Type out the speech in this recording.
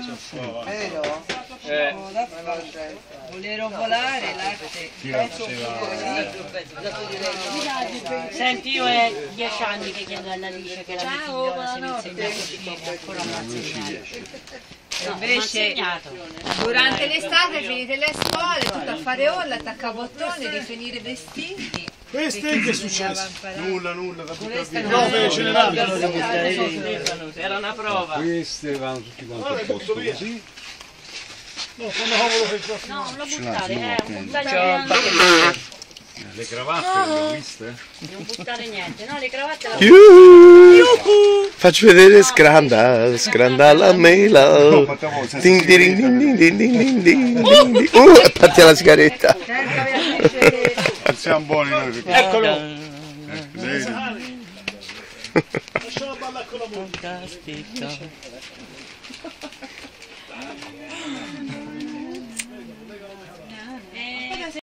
Vero? Volevo volare, latte. Senti, io è 10 anni che chiedo alla Alice che la mia figliola si mi insegna a cucire, ancora non ha insegnato. Invece durante l'estate finite le scuole, tutto a fare olla, attaccabottoni, rifinire i vestiti. Queste che è successo? Nulla, da buttare via. No, ce ne vanno. Era una prova. Queste vanno tutti quanti a posto così. No, come cavolo che fa? No, non lo buttare, buttare Le cravatte le ho viste? non buttare niente, no, le cravatte la Faccio vedere scranda la mela. Ding ding ding ding ding ding ding ding. Patti alla sigaretta. Siamo buoni noi. Eccolo. Vedi? Lasciala ballare con la musica.